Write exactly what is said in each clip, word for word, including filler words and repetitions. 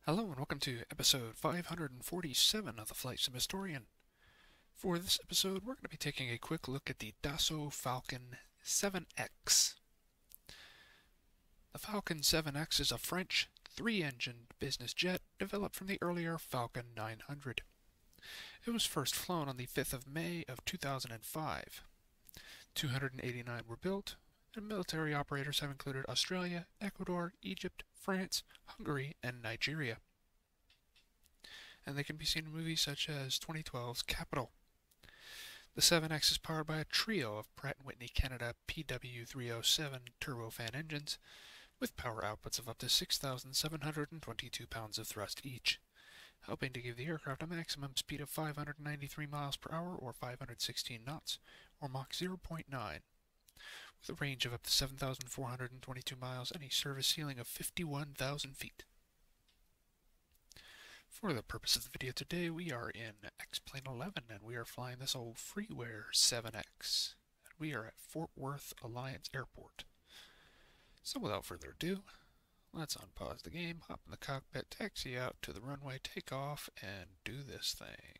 Hello and welcome to episode five hundred forty-seven of the Flight Sim Historian. For this episode, we're going to be taking a quick look at the Dassault Falcon seven X. The Falcon seven X is a French three-engined business jet developed from the earlier Falcon nine hundred. It was first flown on the fifth of May of two thousand five. two hundred eighty-nine were built, and military operators have included Australia, Ecuador, Egypt, France, Hungary, and Nigeria. And they can be seen in movies such as twenty twelve's Capital. The seven X is powered by a trio of Pratt and Whitney Canada P W three oh seven turbofan engines with power outputs of up to six thousand seven hundred twenty-two pounds of thrust each, helping to give the aircraft a maximum speed of five hundred ninety-three miles per hour or five hundred sixteen knots, or Mach zero point nine. With a range of up to seven thousand four hundred twenty-two miles and a service ceiling of fifty-one thousand feet. For the purpose of the video today, we are in X-Plane eleven, and we are flying this old freeware seven X. And we are at Fort Worth Alliance Airport. So without further ado, let's unpause the game, hop in the cockpit, taxi out to the runway, take off, and do this thing.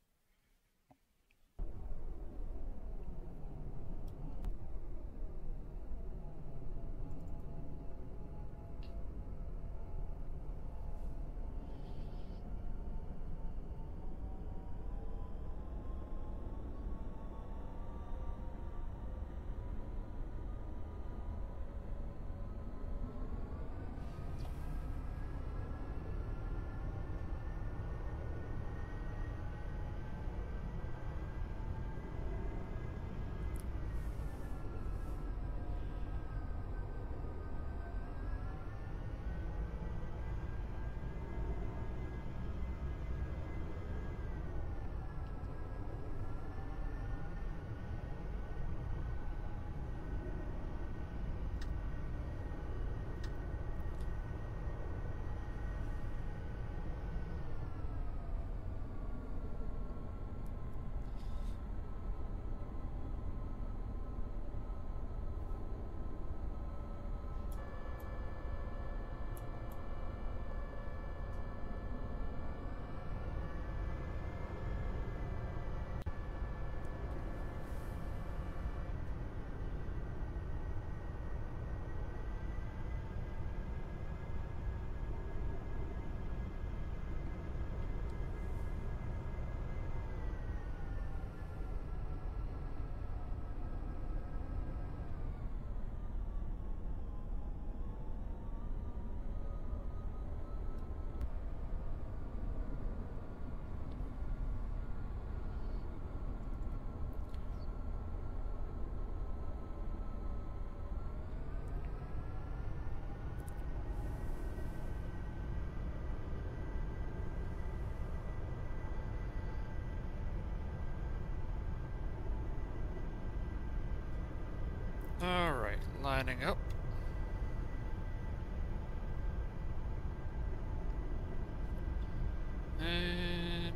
Alright, lining up. And...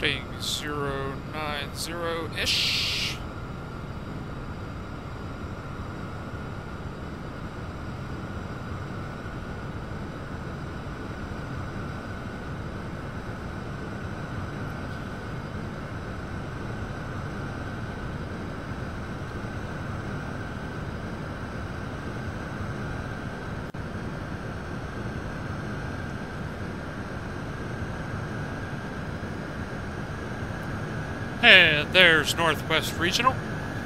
being zero nine zero-ish. And there's Northwest Regional.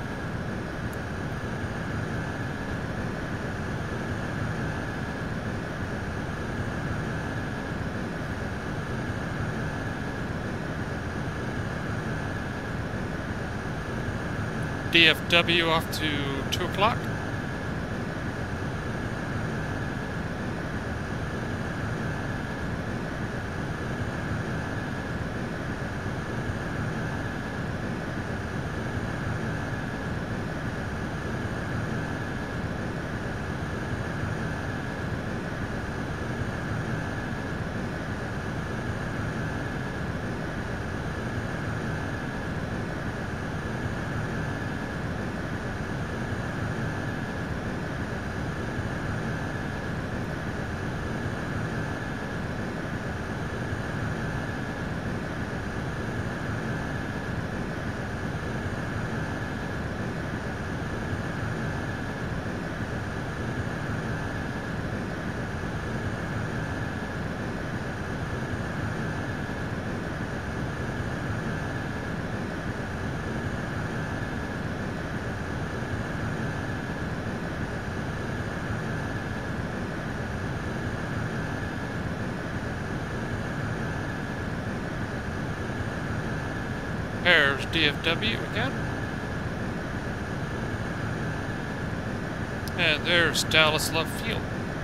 D F W off to two o'clock. There's D F W again. And there's Dallas Love Field.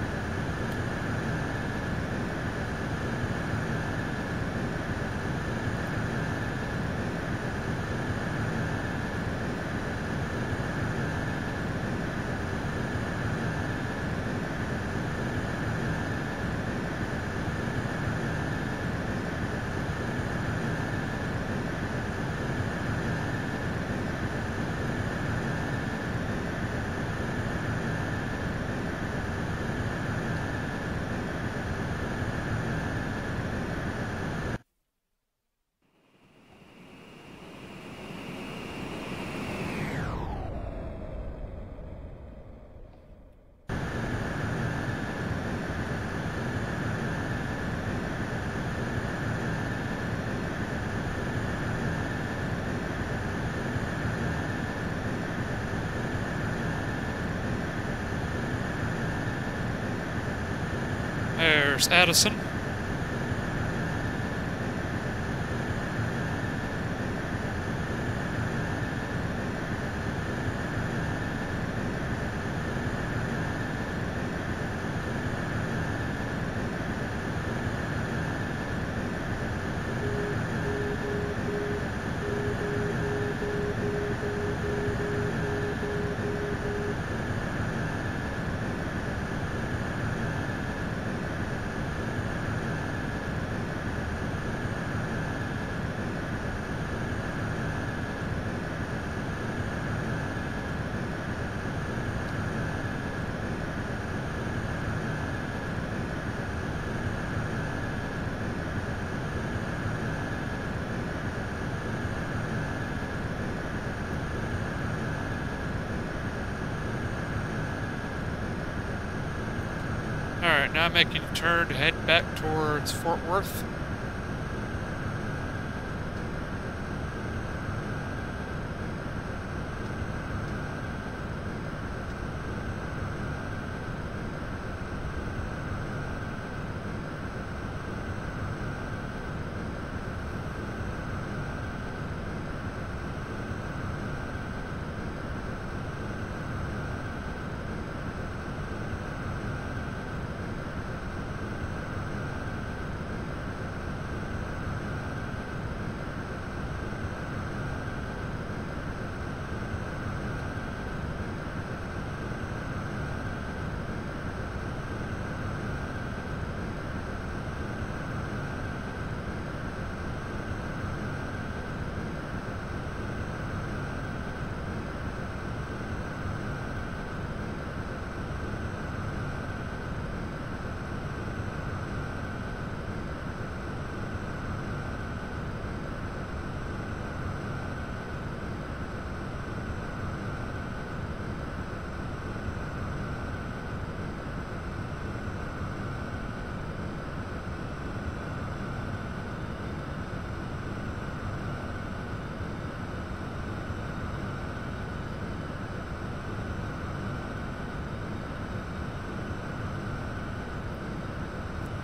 There's Addison. Alright, now making a turn to head back towards Fort Worth.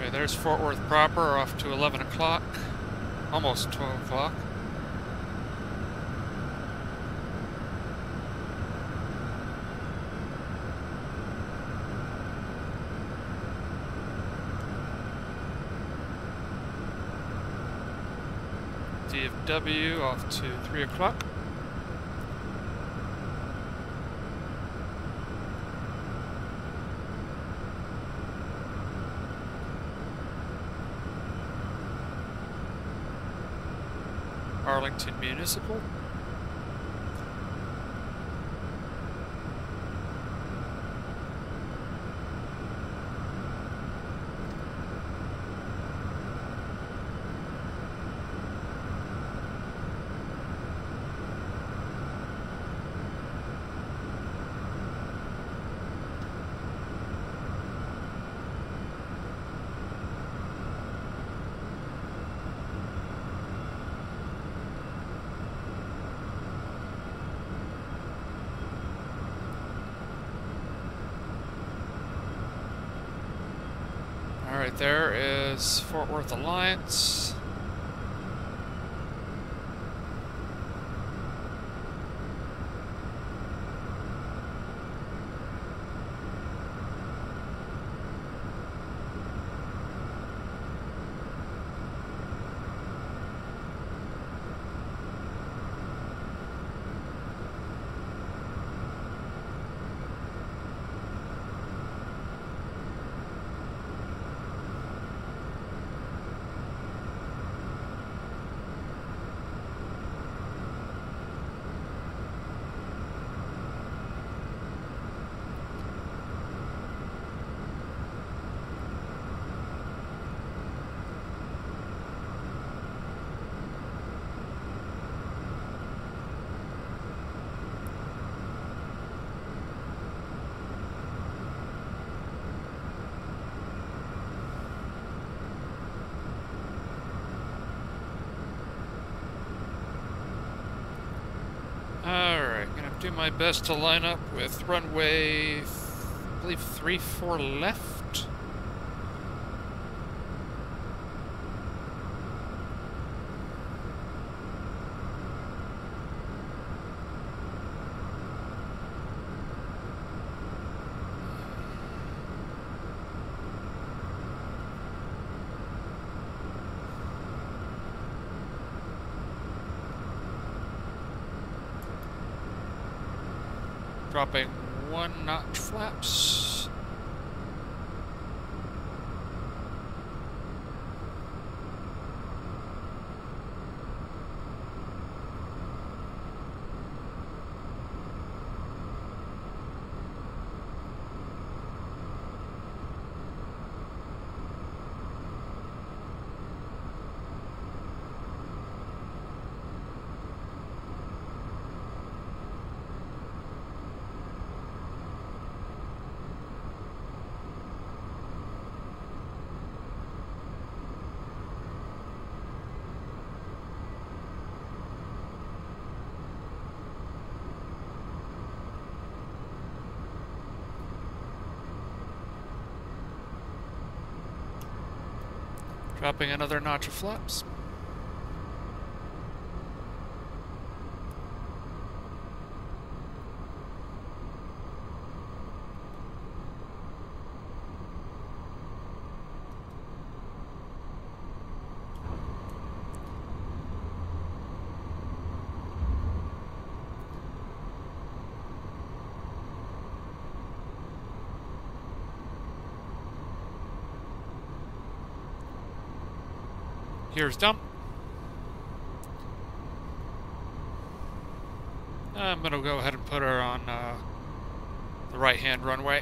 Okay, there's Fort Worth proper, off to eleven o'clock. Almost twelve o'clock. D F W off to three o'clock. Arlington Municipal. Alright, there is Fort Worth Alliance. Alright, gonna do my best to line up with runway, I believe, three four left. Dropping one notch flaps. Dropping another notch of flaps. Here's dump. I'm gonna go ahead and put her on uh, the right-hand runway.